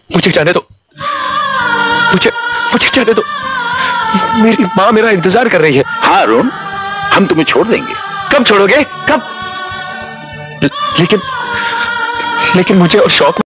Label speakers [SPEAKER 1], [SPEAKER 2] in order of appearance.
[SPEAKER 1] मुझे जाने दो, मुझे मुझे जाने दो। मेरी माँ मेरा इंतजार कर रही है।
[SPEAKER 2] हाँ अरुण, हम तुम्हें छोड़ देंगे।
[SPEAKER 1] कब छोड़ोगे? कब? लेकिन मुझे और शौक